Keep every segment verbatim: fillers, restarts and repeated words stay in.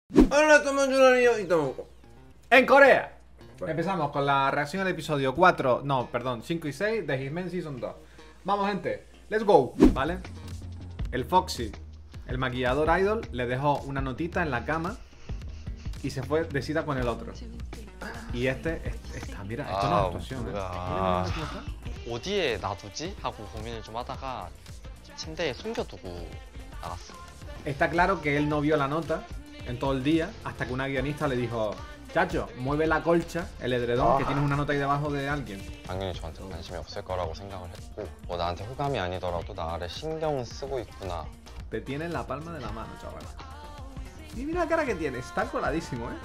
Hola, estamos en un y estamos en Corea. Bueno. Empezamos con la reacción al episodio cuatro, no, perdón, cinco y seis de Hitman Season dos. Vamos, gente, let's go, ¿vale? El Foxy, el maquillador idol, le dejó una notita en la cama y se fue de cita con el otro. Y este, este está, mira, esto no es actuación, ¿eh? Mira, mira, mira cómo está. 어디에 놔두지? 하고 고민을 좀 하다가 침대에 숨겨두고 나갔어. Está claro que él no vio la nota en todo el día hasta que una guionista le dijo: chacho, mueve la colcha, el edredón, que tienes una nota ahí debajo de alguien. 당연히 저한테 관심이 없을 거라고 생각을 했고 뭐 나한테 호감이 아니더라도 나를 신경 쓰고 있구나. Te tiene en la palma de la mano, chaval. Y mira la cara que tiene, está coladísimo, ¿eh?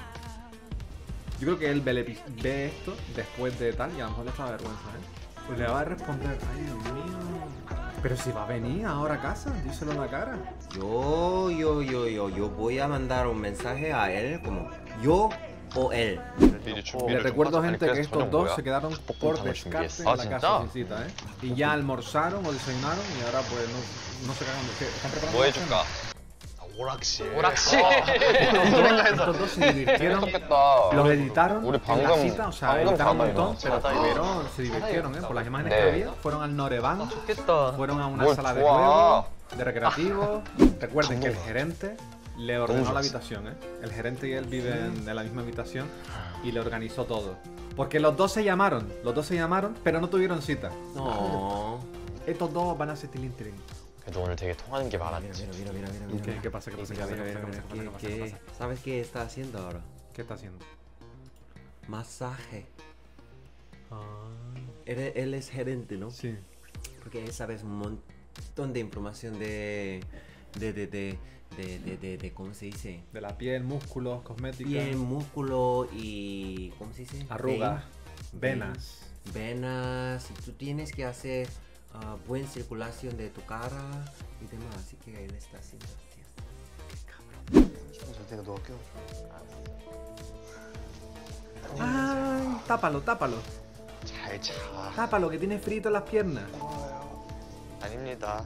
Yo creo que él ve, el epi- ve esto después de tal y a lo mejor le está vergüenza, ¿eh? Pues le va a responder: ay, Dios mío. Pero si va a venir ahora a casa, díselo en la cara. Yo, yo, yo, yo, yo voy a mandar un mensaje a él como yo o él. Le recuerdo, gente, que estos dos se quedaron por descarte en 아 la 진짜? casa sin cita, ¿eh? Y ya almorzaron o desayunaron y ahora pues no, no se cagan de qué. ¿Están preparando? 뭐 la cena? 해줄까? 오락실. 오락실! Estos dos se divirtieron, los editaron 우리 en la 방금 cita, o sea, 방금 editaron un 가봐요. montón, pero 자다 estuvieron, se divirtieron, ¿eh? Por las imágenes 네. que había, fueron al Noreban, 좋겠다. fueron a una 뭘 sala de 좋아. juego, de recreativo. Recuerden que el gerente le ordenó 너무 la 좋았어. habitación, ¿eh? El gerente y él viven en la misma habitación y le organizó todo. Porque los dos se llamaron, los dos se llamaron, pero no tuvieron cita. No. Estos dos van a ser tilín tilín. 그래도 오늘 되게 통하는 게 Mira, 많았지. mira, mira, mira, mira. ¿Qué, qué pasa? ¿Qué pasa? ¿Qué pasa? Mira, ¿Qué mira, pasa? mira, ¿Qué pasa? ¿Qué ¿qué- pasa? ¿Qué pasa? ¿Sabes qué está haciendo ahora? ¿Qué está haciendo? Masaje. Ah, Él, él es gerente, ¿no? sí. Porque él sabe un montón de información de, de, de, de, de, de, de, de- ¿cómo se dice? De la piel, músculos, cosmética, Piel, músculo y, ¿cómo se dice? arrugas, Vein. venas. Venas, y tú tienes que hacer ah, buena circulación de tu cara y demás, así que él está haciendo 내가 너 껴. ¡Ay! Tápalo, tápalo. 잘 자. Tápalo, que tiene frito en las piernas. 아닙니다.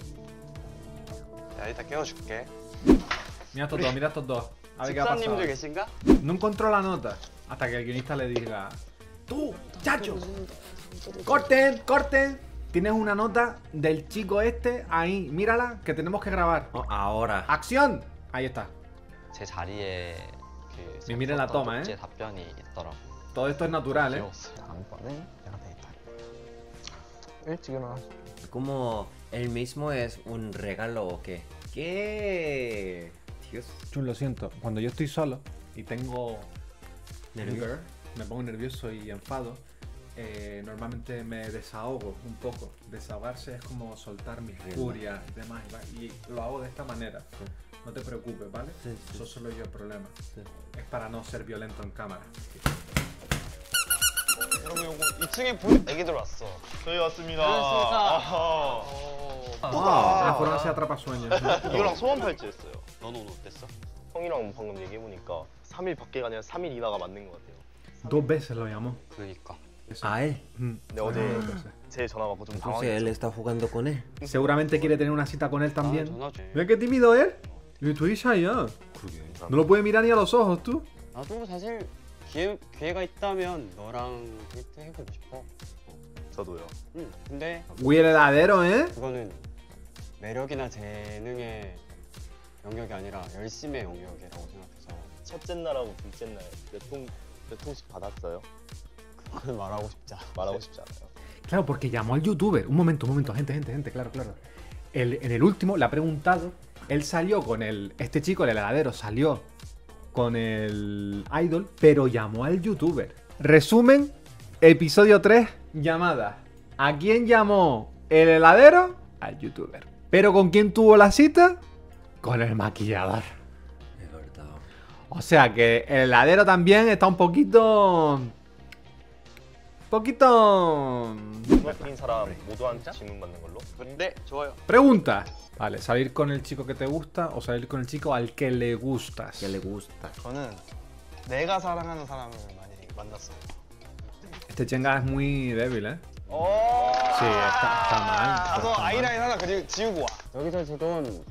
야, 이따 깨워줄게. Mira estos dos, mira estos dos. A ver qué ha pasado. 집사님들 계신가? No encontró la nota hasta que el guionista le diga: ¡tú, chacho! ¡Corten, corten! Tienes una nota del chico este ahí, mírala, que tenemos que grabar. Oh, ahora. ¡Acción! Ahí está. 제 자리에 그 미- 미래 나 썼던 떠마, 쪽지 ¿eh? 답변이 있더라고. Todo esto es natural, ¿eh? 귀여웠어. 다음번에 내가 데이터. 일찍 일어나. Como él mismo es un regalo o qué. ¿Qué? Dios. Chun, lo siento. Cuando yo estoy solo y tengo Nervioso. anger, me pongo nervioso y enfado, eh, normalmente me desahogo un poco. Desahogarse es como soltar mis Bien. furias y demás. y va- Y lo hago de esta manera. No te preocupes, ¿vale? Sí, sí. Eso soy yo el problema. Sí. Es para no ser violento en cámara. 여러분 요거 이 층에 보 애기들 왔어. 저희 왔습니다. 아하. Ah, fueron hacia atrapasueños. ¿no? 이거랑 소원 팔찌였어요. 너는 오늘 어땠어? 형이랑 방금 얘기해보니까 삼 일 밖에가 아니라 삼 일 이나가 맞는 것 같아요. Dos veces lo llamó. 그러니까. A él. Mm. 근데 어제 제 전화 받고 좀 Entonces él 당황했어. está jugando con él. Seguramente quiere tener una cita con él también. 아, 전화지. Mira qué tímido él. Y tú dices ya. No lo puedes mirar ni a los ojos, tú. 나도 사실 기회, 기회가 있다면 너랑 데이트 해보고 싶어. 저도요. 응. 근데 Uy, heredadero, ¿eh? 그거는 매력이나 재능의 영역이 아니라 열심의 영역이라고 생각해서 첫째 날하고 둘째 날 몇 통 몇 통씩 받았어요? 그걸 말하고 싶지 않아. 말하고 싶지 않아요. Claro, porque llamó al youtuber. Un momento, un momento, gente, gente, gente, claro, claro. El- en el último le ha preguntado. Él salió con el. Este chico, el heladero, salió con el idol, pero llamó al youtuber. Resumen, episodio tres, llamada. ¿A quién llamó el heladero? Al youtuber. ¿Pero con quién tuvo la cita? Con el maquillador. Es verdad. O sea que el heladero también está un poquito. poquito. 이긴 사람 모두한테 질문 받는 걸로. 네, 좋아요. Pregunta. Vale, salir con el chico que te gusta o salir con el chico al que le gustas. Que le gusta. 저는 내가 사랑하는 사람을 많이 만났어요. Este chenga es muy débil, ¿eh? 오. Sí, está, está mal. 가서 está mal. 아이라인 하나 그리 지우고 와. 여기서 지금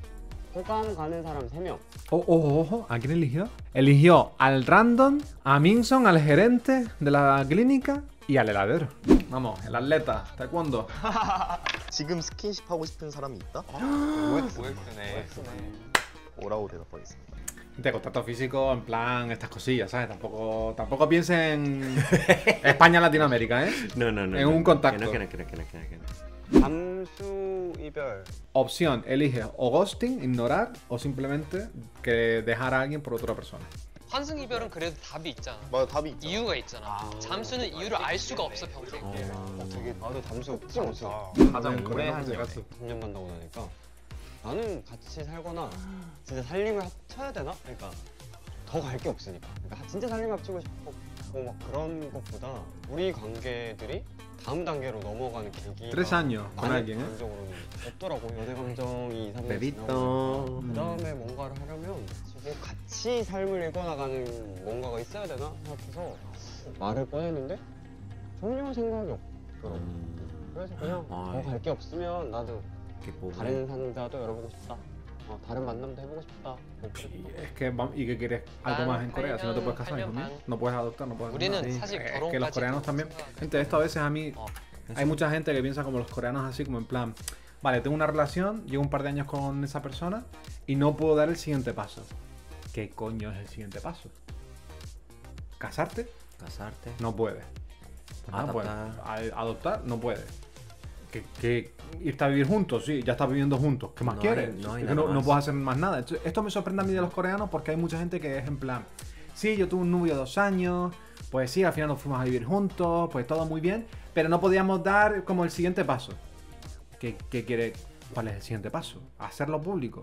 호감 가는 사람 세 명. Oh, ojo, ojo, ¿a quién eligió? Eligió al random, a Minson, al gerente de la clínica y al heladero. Vamos, el atleta, taekwondo. 지금 스킨십 하고 싶은 사람이 있다? 오엑스네. 오라고 대답하겠습니다. De contacto físico, en plan, estas cosillas, ¿sabes? Tampoco, tampoco piensen España, Latinoamérica, ¿eh? No, no, no. En no. un contacto. Que no, que no, que no, que no, que no. 잠수 이별. Opción, elige o ghosting, ignorar, o simplemente que dejar a alguien por otra persona. 환승 이별은 그래도 답이 있잖아. 맞아, 답이 있잖아. 이유가 있잖아. 잠수는 이유를 알 수가 없어 평생. 어, 되게 나도 잠수 없지 않았어. 가장 오래 한 연애. 삼 년 만나고 나니까 나는 같이 살거나 진짜 살림을 합쳐야 되나? 그러니까 더 갈 게 없으니까. 그러니까 진짜 살림 합치고 싶고 막 그런 것보다 우리 관계들이 다음 단계로 넘어가는 계기가 Tres años con alguien, ¿eh? 개인적으로는 없더라고. 연애 감정이 이, 삼 년 Bebito. 지나고 그 다음에 뭔가를 하려면 뭐 같이 삶을 읽어나가는 뭔가가 있어야 되나 생각해서 말을 꺼냈는데 전혀 생각이 없더라고. 음, 그래서 그냥 아, 더 갈 게 없으면 나도 qué pobre. 다른 상자도 열어보고 싶다. 어, 다른 만남도 해보고 싶다. 뭐 그런 Y 거. es que, vam- ¿y qué quieres? ¿Algo más en Corea? Si no te puedes casar, hijo mío. No puedes adoptar, no puedes hacer 우리는 nada. 사실 Es 결혼까지 que los coreanos también. Gente, esto a veces a mí. 어, Hay mucha gente que piensa como los coreanos, así como en plan. Vale, tengo una relación, llevo un par de años con esa persona y no puedo dar el siguiente paso. ¿Qué coño es el siguiente paso? ¿Casarte? Casarte. No puedes. Pues nada, pues, Adoptar. a- adoptar, no puedes. ¿Qué, qué, irte a vivir juntos? Sí, ya estás viviendo juntos. ¿Qué más No quieres? hay- no hay Es que nada no, no más. puedes hacer más nada. Entonces, esto me sorprende a mí de los coreanos porque hay mucha gente que es en plan, sí, yo tuve un novio dos años, pues sí, al final nos fuimos a vivir juntos, pues todo muy bien, pero no podíamos dar como el siguiente paso. ¿Qué, qué quiere? ¿Cuál es el siguiente paso? Hacerlo público.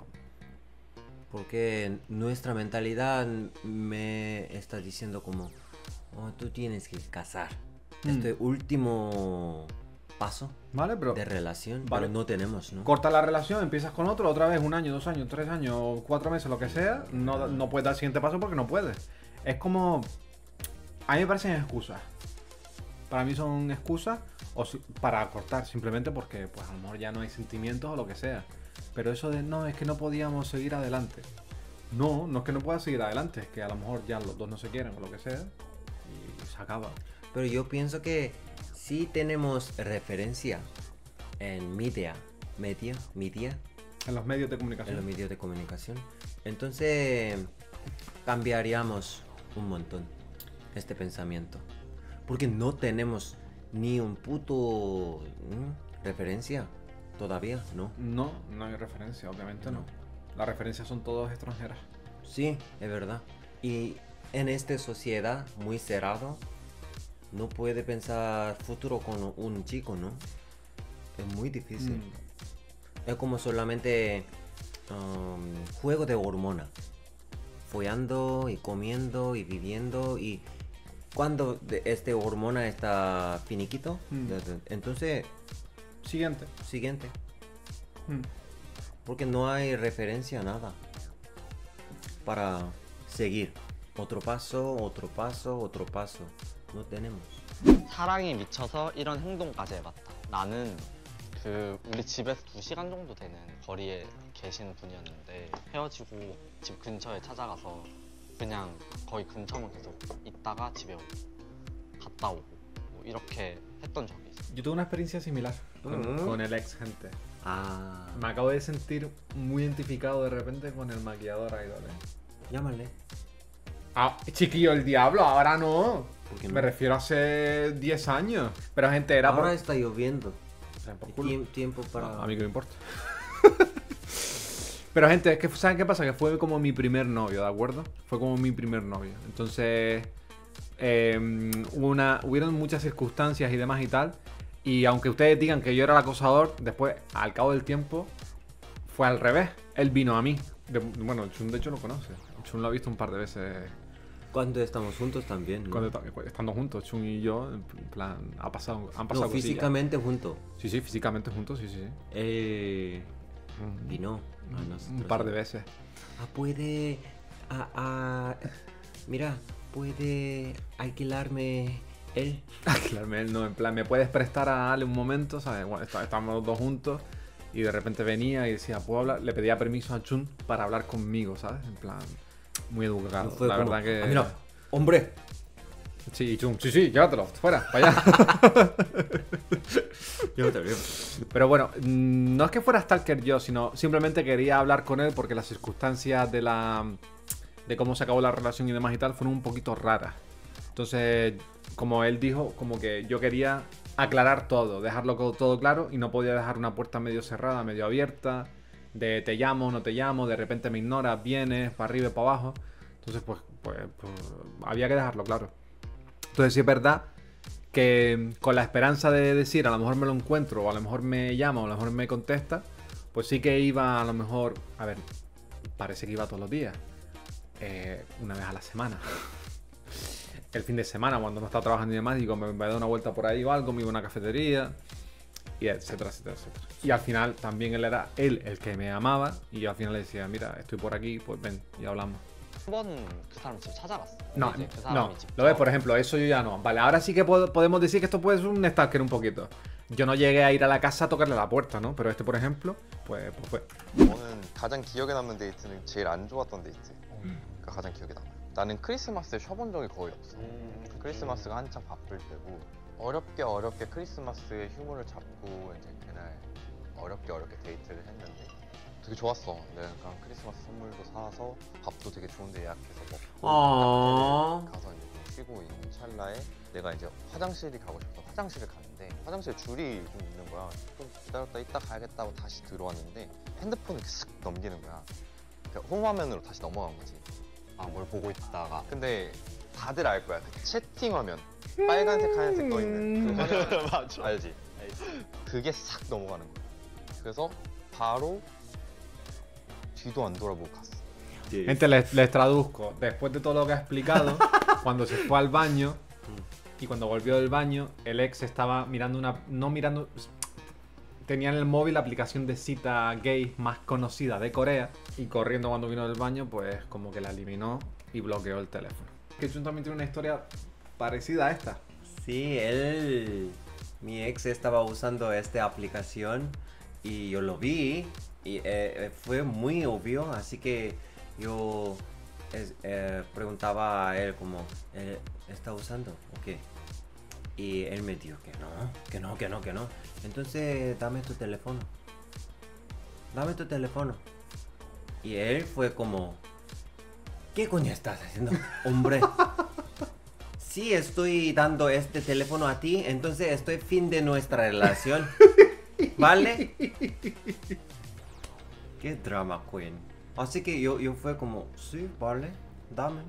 Porque nuestra mentalidad me está diciendo como, oh, tú tienes que casar. Mm. Este último paso ¿Vale? Pero de relación, Vale. pero no tenemos, ¿no? corta la relación, empiezas con otro, otra vez, un año, dos años, tres años, cuatro meses, lo que sea, no, no puedes dar el siguiente paso porque no puedes. Es como... A mí me parecen excusas. Para mí son excusas o si- para cortar, simplemente porque pues a lo mejor ya no hay sentimientos o lo que sea. Pero eso de no, es que no podíamos seguir adelante. No, no es que no puedas seguir adelante, es que a lo mejor ya los dos no se quieren o lo que sea y se acaba. Pero yo pienso que sí tenemos referencia en media, media, media, En los medios de en comunicación. los medios de comunicación. Entonces cambiaríamos un montón este pensamiento. Porque no tenemos ni un puto ¿mm? referencia todavía, ¿no? No, no hay referencia, obviamente no. Las referencias son todas extranjeras. Sí, es verdad. Y en esta sociedad muy cerrado, no puede pensar futuro con un chico, ¿no? Es muy difícil. Mm. Es como solamente um, juego de hormona. Follando y comiendo y viviendo y cuando de- este hormona está finiquito, Mm. de- de- entonces Siguiente. siguiente. Mm. Porque no hay referencia a nada para seguir. Otro paso, otro paso, otro paso. No tenemos. 사랑에 미쳐서 이런 행동까지 해봤다. 나는 그 우리 집에서 두 시간 정도 되는 거리에 계시는 분이었는데 헤어지고 집 근처에 찾아가서 그냥 거의 근처만 계속 있다가 집에 오고 갔다 오고 뭐 이렇게 했던 적이 있어. Yo tuve una experiencia similar con, Mm. con el ex gente. Ah, Me acabo de sentir muy identificado de repente con el maquillador idol. ¿eh? llámale. Ah, chiquillo, el diablo, ahora no. ¿Por qué Me no? refiero a hace diez años. Pero gente era Ahora por... está lloviendo. O sea, por Hay culo. tiem- tiempo para. A mí que me importa. Pero gente, es que ¿saben qué pasa? Que fue como mi primer novio, ¿de acuerdo? Fue como mi primer novio. Entonces, eh, hubo una, hubieron muchas circunstancias y demás y tal. Y aunque ustedes digan que yo era el acosador, después, al cabo del tiempo, fue al revés. Él vino a mí. De- bueno, el Chun de hecho lo conoce. El Chun lo ha visto un par de veces Cuando estamos juntos también. ¿no? cuando esta- estando juntos, Chun y yo. En plan, ha pasado, han pasado No, cosillas. físicamente juntos. Sí, sí, físicamente juntos, sí, sí. sí. Él Mm. vino a Un nosotros. par de veces. Ah, puede. Ah, ah, mira, puede alquilarme él. Claro, él no, en plan, me puedes prestar a Ale un momento, ¿sabes? Bueno, está- estamos los dos juntos Y de repente venía y decía, ¿puedo hablar? Le pedía permiso a Chun para hablar conmigo, ¿sabes? En plan, muy educado. Fue La como, verdad que... "Ah, mira, hombre". Sí, y Chun, sí, sí, llévatelo, fuera, para allá. Llévatelo. Pero bueno, mm, no es que fuera stalker yo, sino simplemente quería hablar con él porque las circunstancias de la de cómo se acabó la relación y demás y tal fueron un poquito raras. Entonces, como él dijo, como que yo quería aclarar todo, dejarlo co- todo claro y no podía dejar una puerta medio cerrada, medio abierta, de te llamo, no te llamo, de repente me ignoras, vienes, para arriba y para abajo. Entonces, pues, pues, pues había que dejarlo claro. Entonces, sí es verdad que con la esperanza de decir, a lo mejor me lo encuentro, o a lo mejor me llama, o a lo mejor me contesta, pues sí que iba a lo mejor, a ver, parece que iba todos los días, eh, una vez a la semana. El fin de semana, cuando no estaba trabajando y demás, digo, me voy a dar una vuelta por ahí o algo, me iba a una cafetería, y etcétera, etcétera, etcétera. Y al final también él era él el que me amaba, y yo al final le decía, mira, estoy por aquí, pues ven, y hablamos. 한 번 그 사람 집 찾아갔어. No, 이제 그 no, 사람이 직접 lo ves, por ejemplo, eso yo ya no. Vale, ahora sí que pod- podemos decir que esto puede ser un stalker un poquito. Yo no llegué a ir a la casa a tocarle la puerta, ¿no? Pero este, por ejemplo, pues, pues fue. 너는 가장 기억에 남는 데이트는 제일 안 좋았던 데이트가 가장 기억에 남아. 나는 크리스마스에 쉬어본 적이 거의 없어. 크리스마스가 한창 바쁠 때고 어렵게 어렵게 크리스마스에 휴무를 잡고 이제 그날 어렵게 어렵게 데이트를 했는데 되게 좋았어. 내가 약간 크리스마스 선물도 사서 밥도 되게 좋은데 예약해서 먹고 어. 카페를 가서 이제 좀 쉬고 있는 찰나에 내가 이제 화장실이 가고 싶어서 화장실을 갔는데 화장실에 줄이 좀 있는 거야. 좀 기다렸다 이따 가야겠다 하고 다시 들어왔는데 핸드폰을 이렇게 쓱 넘기는 거야. 그러니까 홈화면으로 다시 넘어간 거지. 아, 뭘 보고 있다가 근데 다들 알 거야. 그 채팅 화면 빨간색 하얀색 떠 있는 그 화면 맞아. 알지? 그게 싹 넘어가는 거야. 그래서 바로 뒤도 안 돌아보고 갔어. Gente, les, les traduzco. Después de todo lo que ha explicado, cuando se fue al baño y cuando volvió del baño, el ex estaba mirando una. No mirando. Tenía en el móvil la aplicación de cita gay más conocida de Corea. Y corriendo cuando vino del baño, pues como que la eliminó y bloqueó el teléfono. Que Chun también tiene una historia parecida a esta. Sí, él, mi ex estaba usando esta aplicación y yo lo vi y eh, fue muy obvio, así que yo es- eh, preguntaba a él como, ¿él está usando o qué? Y él me dijo que no, que no, que no, que no. Entonces dame tu teléfono, dame tu teléfono. Y él fue como, ¿qué coño estás haciendo, hombre? Sí, estoy dando este teléfono a ti, entonces estoy fin de nuestra relación. ¿Vale? Qué drama queen. Así que yo, yo fue como, sí, vale, dame.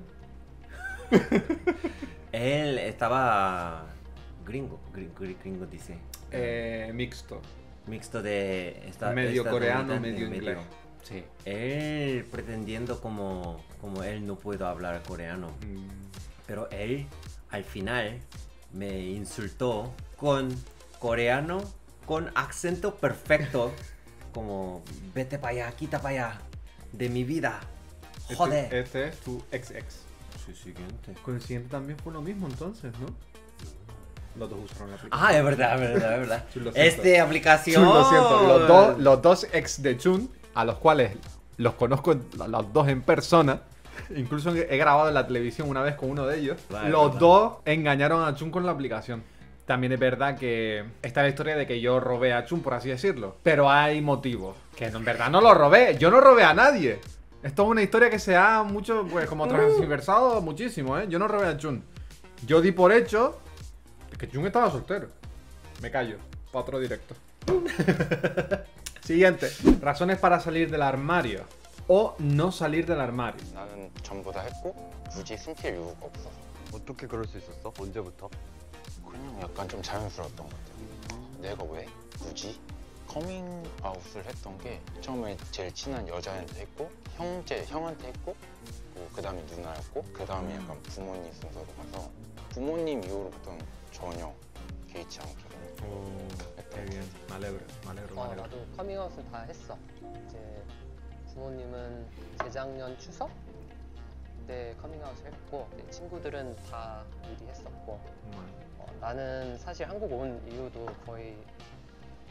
Él estaba gringo, gringo, gringo dice. Eh, mixto. Mixto de esta- Medio coreano, estadounidense, medio inglés. Sí. Él pretendiendo como, como él no puedo hablar coreano. Mm. Pero él al final me insultó con coreano, con acento perfecto. Como, vete para allá, quita para allá, de mi vida. Joder. Este, este es tu ex ex. Sí, siguiente. Con el siguiente también fue lo mismo entonces, ¿no? Los dos usaron la aplicación. Ah, es verdad, es verdad, es verdad. Chun, lo siento. Este aplicación. Chun, lo siento. Los dos, los dos ex de Chun, a los cuales los conozco los dos en persona. Incluso he grabado en la televisión una vez con uno de ellos. Vale, los vale. dos engañaron a Chun con la aplicación. También es verdad que está la historia de que yo robé a Chun, por así decirlo. Pero hay motivos. Que no, en verdad no lo robé. Yo no robé a nadie. Esto es una historia que se ha mucho, pues como transversado muchísimo, ¿eh? Yo no robé a Chun. Yo di por hecho que Chun estaba soltero. Me callo. Para otro directo. Siguiente. Razones para salir del armario. O no salir del armario. 나는 전부 다 했고 굳이 숨길 이유가 없어서 어떻게 그럴 수 있었어? 언제부터? 그냥 약간 좀 자연스러웠던 것 같아요. 내가 왜 굳이 커밍아웃을 했던 게 처음에 제일 친한 여자한테 했고 형제 형한테 했고 그 다음에 누나였고 그 다음에 약간 부모님 순서로 가서 부모님 이후로부터는 전혀 개의치 않게 Qué bien. Me alegro, me alegro, me 어, alegro. 나도 커밍아웃을 다 했어. 이제 부모님은 재작년 추석 때 커밍아웃을 했고 이제 친구들은 다 미리 했었고 어, 나는 사실 한국 온 이후도 거의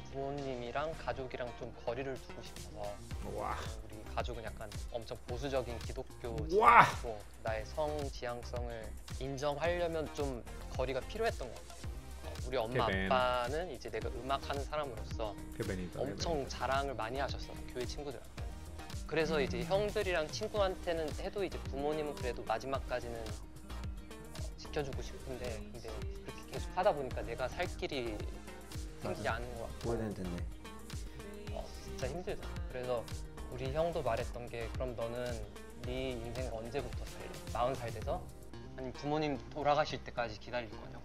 부모님이랑 가족이랑 좀 거리를 두고 싶어서 와. 우리 가족은 약간 엄청 보수적인 기독교 와. 집안이고 나의 성 지향성을 인정하려면 좀 거리가 필요했던 것 같아요. 어, 우리 엄마 Qué pena. 아빠는 이제 내가 음악하는 사람으로서 Qué penita. qué 엄청 penita. 자랑을 많이 하셨어 교회 친구들한테. 그래서 이제 형들이랑 친구한테는 해도 이제 부모님은 그래도 마지막까지는 어, 지켜주고 싶은데 근데 그렇게 계속 하다 보니까 내가 살 길이 생기지 맞아. 않은 것 같고 Puedo entender. 어, 진짜 힘들다. 그래서 우리 형도 말했던 게 그럼 너는 네 인생 언제부터 살래? 마흔 살 돼서? 아니면 부모님 돌아가실 때까지 기다릴 거냐고.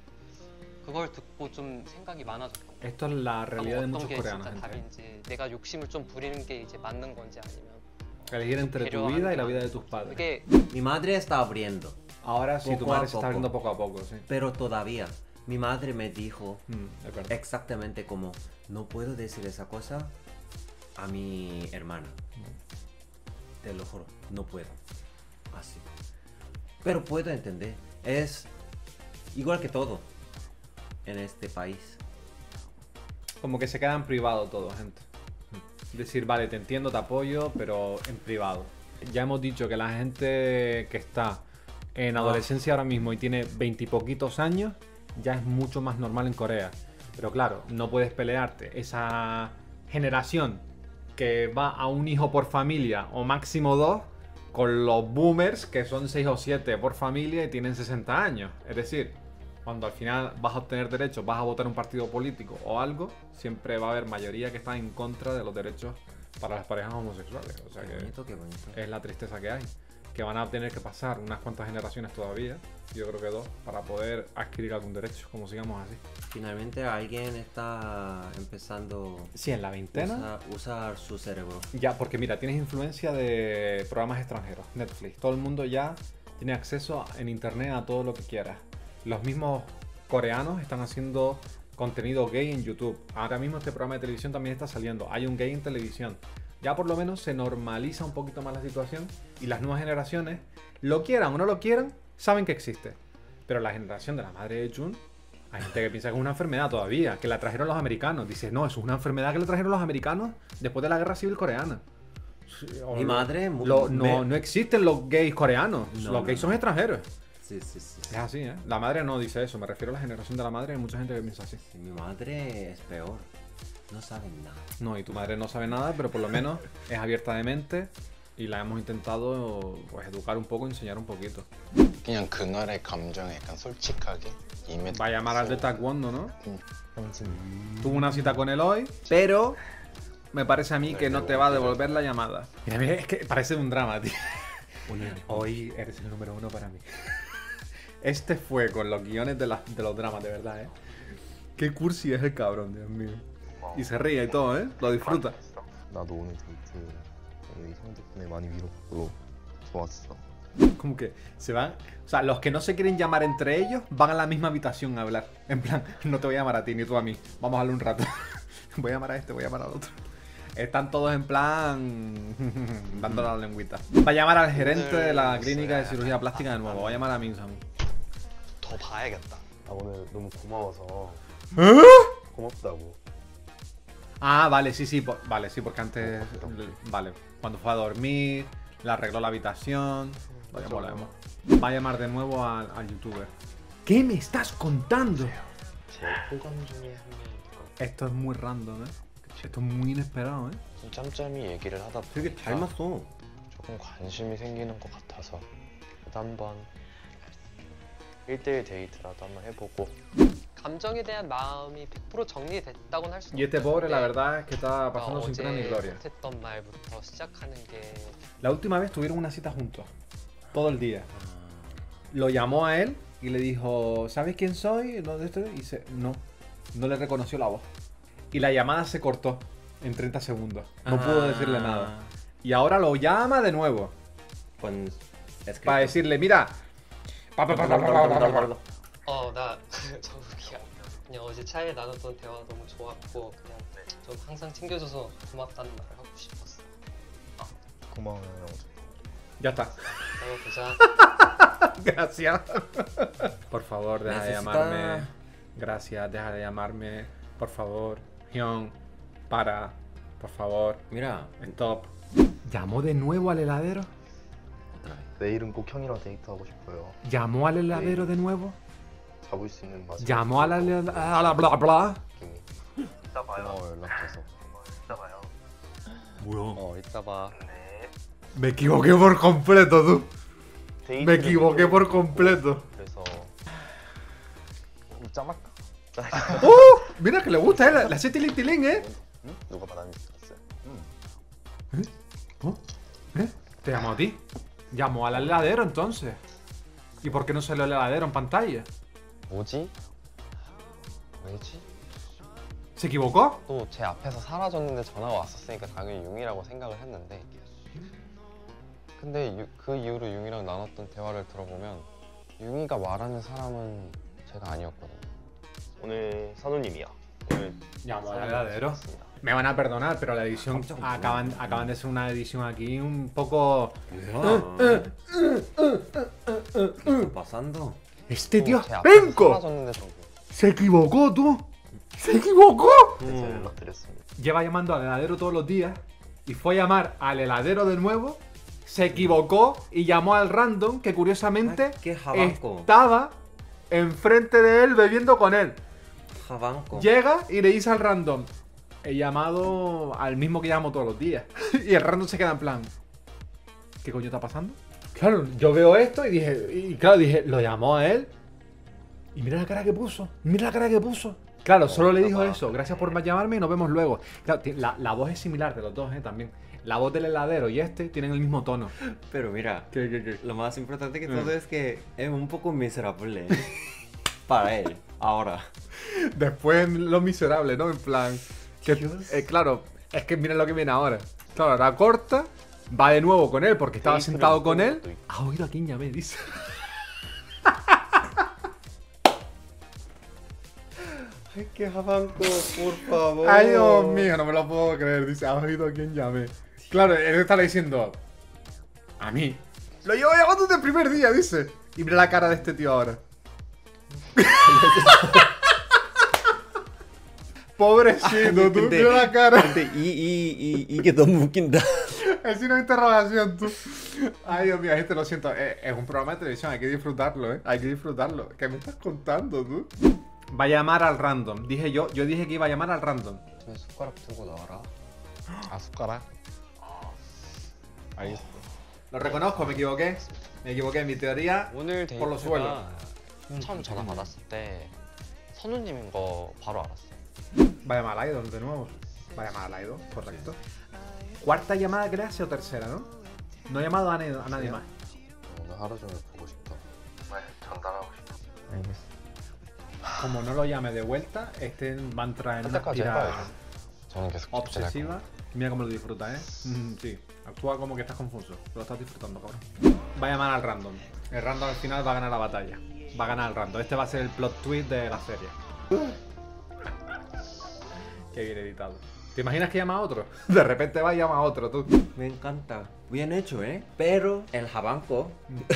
그걸 듣고 좀 생각이 많아졌고 Esto es la realidad de 어떤 muchos 게 coreanos. 진짜 gente. 답인지 내가 욕심을 좀 부리는 게 이제 맞는 건지 아니면 Elegir entre tu vida y la vida de tus padres. 그게 Mi madre está abriendo, Ahora sí, tu Poco a madre se está poco. abriendo poco a poco, sí. pero todavía mi madre me dijo Mm, es verdad. exactamente como no puedo decir esa cosa a mi hermana. Te lo juro, no puedo. Así. Pero puedo entender. Es igual que todo en este país. Como que se queda en privado todo, gente. Decir, vale, te entiendo, te apoyo, pero en privado. Ya hemos dicho que la gente que está en adolescencia ahora mismo y tiene veintipoquitos años, ya es mucho más normal en Corea. Pero claro, no puedes pelearte. Esa generación que va a un hijo por familia o máximo dos, con los boomers que son seis o siete por familia y tienen sesenta años. Es decir, cuando al final vas a obtener derechos, vas a votar un partido político o algo, siempre va a haber mayoría que está en contra de los derechos para las parejas homosexuales. O sea Qué que bonito, qué bonito. es la tristeza que hay. Que van a tener que pasar unas cuantas generaciones todavía, yo creo que dos, para poder adquirir algún derecho, como sigamos así. Finalmente alguien está empezando Sí, en la a veintena. usar, usar su cerebro. Ya, porque mira, tienes influencia de programas extranjeros, Netflix. Todo el mundo ya tiene acceso en internet a todo lo que quieras. Los mismos coreanos están haciendo contenido gay en YouTube. Ahora mismo este programa de televisión también está saliendo. Hay un gay en televisión. Ya por lo menos se normaliza un poquito más la situación y las nuevas generaciones, lo quieran o no lo quieran, saben que existe. Pero la generación de la madre de Jun, hay gente que piensa que es una enfermedad todavía, que la trajeron los americanos. Dice, no, eso es una enfermedad que le trajeron los americanos después de la guerra civil coreana. Sí, o Mi lo- madre mu- lo- me- no, no existen los gays coreanos, No, los no, gays no. son extranjeros. Sí, sí, sí. Es así, ¿eh? La madre no dice eso, me refiero a la generación de la madre, hay mucha gente que piensa así. Sí, mi madre es peor. No saben nada. No, y tu madre no sabe nada, pero por lo menos es abierta de mente y la hemos intentado pues educar un poco, enseñar un poquito. 그냥 그날의 감정에 약간 솔직하게 임해. Va a llamar al de taekwondo, ¿no? 음. Tuvo una cita con él hoy, pero me parece a mí que no te va a devolver la llamada. Mira, mira, es que parece un drama, tío. Hoy eres el número uno para mí. Este fue con los guiones de, las- de los dramas, de verdad, ¿eh? Qué cursi es el cabrón, Dios mío. Y se ríe y todo, ¿eh? Lo disfruta. 나도 오늘 데이트 우리 형 덕분에 많이 위로받고 좋았어. Como que se van. O sea, los que no se quieren llamar entre ellos van a la misma habitación a hablar. En plan, no te voy a llamar a ti ni tú a mí. Vamos a hablar un rato. Voy a llamar a este, voy a llamar al otro. Están todos en plan. Dándole la lengüita. Va a llamar al gerente de la clínica de cirugía plástica de nuevo. Va a llamar a Minsan. 더 봐야겠다. 아 오늘 너무 고마워서 고맙다고. Ah, vale, sí, sí. po- Vale, sí, porque antes. Vale. Cuando fue a dormir, le arregló la habitación. Lo llamó, lo llamó. Va a llamar de nuevo al, al youtuber. ¿Qué me estás contando? 제 호감 중에 한 명이니까 Esto es muy random, ¿eh? Esto es muy inesperado, ¿eh? 좀 짬짬이 얘기를 하다 되게 보니까 닮았어. 조금 관심이 생기는 것 같아서 그래도 한번 일 대일 데이트라도 한번 해보고 감정에 대한 마음이 백 퍼센트 정리됐다고는 할 수는 Y este pobre, la 없는데 verdad, es que está 뭔가 pasando sin pena ni 어제 gloria. 못했던 말부터 시작하는 게 La última vez tuvieron una cita juntos. Todo el día. Lo llamó a él y le dijo, ¿sabes quién soy? ¿Dónde estoy? Y dice, no. No le reconoció la voz. Y la llamada se cortó en treinta segundos. No pudo decirle nada. Y ahora lo llama de nuevo. Con escrito. Para decirle, mira. pa, pa, pa, pa, pa, pa, pa, pa, pa. 어나 저기야 그냥 어제 차에 나눴던 대화 너무 좋았고 그냥 좀 항상 챙겨줘서 고맙다는 말을 하고 싶었어. 고마워요. Ya está. 나도 보자. Gracias. Por favor, deja de Necesita- llamarme. Gracias, deja de llamarme. Por favor. Hyun, para, por favor, Mira, stop. ¿Llamó de nuevo al heladero? otra vez. 내일은 꼭 형이랑 데이트하고 싶어요. ¿Llamó al heladero de nuevo? 잡을 수 있는 마지막 ¿Llamó a la, a la bla bla? 느낌이. 이따 봐요. 어 연락줘서. 이따 봐요. 뭐야? 어 이따 봐. 네. Me equivoqué por completo, tú. Me 데이트를 equivoqué 또- por completo. 그래서 짬할까? ¡Uh! Mira que le gusta, ¿eh? La, la hace tilín tilín, ¿eh? 응? 누가 바람이 불었어요? ¿Oh? ¿Eh? ¿Te llamó a ti? Llamó al heladero entonces. ¿Y por qué no salió el heladero en pantalla? 뭐지? 왜지? ¿Se equivocó? 또 제 앞에서 사라졌는데 전화가 왔었으니까 당연히 융이라고 생각을 했는데 근데 유- 그 이후로 융이랑 나눴던 대화를 들어보면 융이가 말하는 사람은 제가 아니었거든요. 오늘 산우님이야. 오늘 Llamó al 산우님 heladero. 왔습니다. Me van a perdonar, pero la edición acaban, acaban de ser una edición aquí un poco. 뭐야? ¿Qué está pasando? Este 또 tío 제 es 앞에서 penco. 사라졌는데 좀 Se equivocó, tú. Se equivocó. 그래서 연락드렸습니다. Lleva llamando al heladero todos los días y fue a llamar al heladero de nuevo. Se equivocó y llamó al random que curiosamente Ay, qué jabanco. estaba enfrente de él bebiendo con él. Jabanco. Llega y le dice al random: he llamado al mismo que llamo todos los días. Y el random se queda en plan: ¿qué coño está pasando? Claro, yo veo esto y dije, y claro, dije, lo llamó a él. Y mira la cara que puso, mira la cara que puso. Claro, solo le dijo eso: gracias por llamarme y nos vemos luego. Claro, ti- la, la voz es similar de los dos, ¿eh? También. La voz del heladero y este tienen el mismo tono. Pero mira, ¿Qué, qué, qué? lo más importante que Mm. todo es que es un poco miserable para él. Ahora. Después lo miserable, ¿no? En plan. Que, Dios. eh, claro, es que miren lo que viene ahora. Claro, ahora corta, va de nuevo con él porque estaba Sí, pero sentado el con él. punto. ¿Has oído a quién llamé? Dice. Ay, qué jabanco, por favor. Ay, Dios mío, no me lo puedo creer. Dice, ¿has oído a quién llamé? Claro, él está diciendo: a mí. Lo llevo llamando desde el primer día, dice. Y mira la cara de este tío ahora. Pobrecito, tú. 근데- Mira la cara. 근데 이, 이, 이, 이게 너무 웃긴다. Es una interrogación, tú. Ay, Dios mío, gente, lo siento. Es, es un programa de televisión, hay que disfrutarlo, ¿eh? Hay que disfrutarlo. ¿Qué me estás contando, tú? Va a llamar al random. Dije yo, yo dije que iba a llamar al random. 저 숟가락 들고 나와라. 아 숟가락? 알겠어. Lo reconozco, me equivoqué. Me equivoqué. Mi teoría. 오늘 por los suelos. 데이트가 처음 전화 받았을 때 선우님인 거 바로 알았어요. Va a llamar al idol de nuevo. Va a llamar al idol, correcto. Cuarta llamada que le hace o tercera, ¿no? No he llamado a, nadie- a nadie más. 오늘 하루 종일 보고 싶다. 정말 전달하고 싶어. 알겠어. Como no lo llame de vuelta, este va a entrar en una 선택까지 espiral 해봐야죠. 저는 계속 집중할 obsesiva. Mira cómo lo disfruta, ¿eh? Mm, sí. Actúa como que estás confuso. Lo estás disfrutando, cabrón. Va a llamar al random. El random al final va a ganar la batalla. Va a ganar el random. Este va a ser el plot twist de la serie. Qué bien editado. ¿Te imaginas que llama a otro? De repente va y llama a otro, tú. Me encanta. Bien hecho, ¿eh? Pero el jabanco.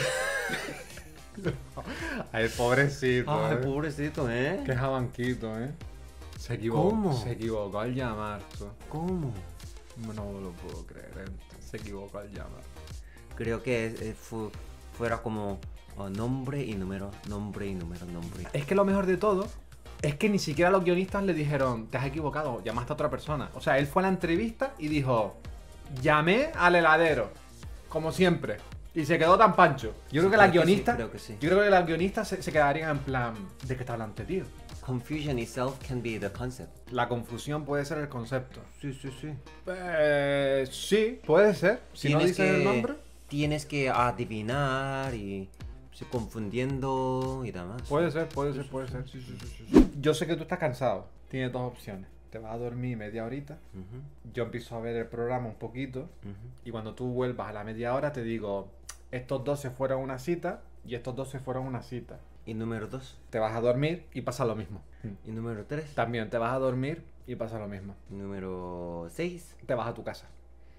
Ay, pobrecito, Ay, ¿eh? pobrecito, ¿eh? Qué jabanquito, ¿eh? Se equivocó. ¿Cómo? Se equivocó al llamar, tú. ¿Cómo? No lo puedo creer, ¿eh? Se equivocó al llamar. Creo que eh, fu- fuera como oh, nombre y número, nombre y número, nombre. Es que lo mejor de todo es que ni siquiera los guionistas le dijeron: te has equivocado, llamaste a otra persona. O sea, él fue a la entrevista y dijo: llamé al heladero, como siempre. Y se quedó tan pancho. Yo creo Sí, que las creo que sí, guionistas. creo que sí. Yo creo que las guionistas se, se quedarían en plan: ¿de qué está hablando, tío? Confusion itself can be the concept. La confusión puede ser el concepto. Sí, sí, sí. Eh, sí, puede ser. Si no dices el nombre. Tienes que adivinar y se confundiendo y demás. Puede ser, puede ser, puede ser. Sí, sí, sí, sí, sí. Yo sé que tú estás cansado. Tienes dos opciones. Te vas a dormir media horita. Ujú, Yo empiezo a ver el programa un poquito. ujú. Y cuando tú vuelvas a la media hora te digo: estos dos se fueron a una cita y estos dos se fueron a una cita. Y número dos. Te vas a dormir y pasa lo mismo. Y número tres. También te vas a dormir y pasa lo mismo. Número seis. Te vas a tu casa.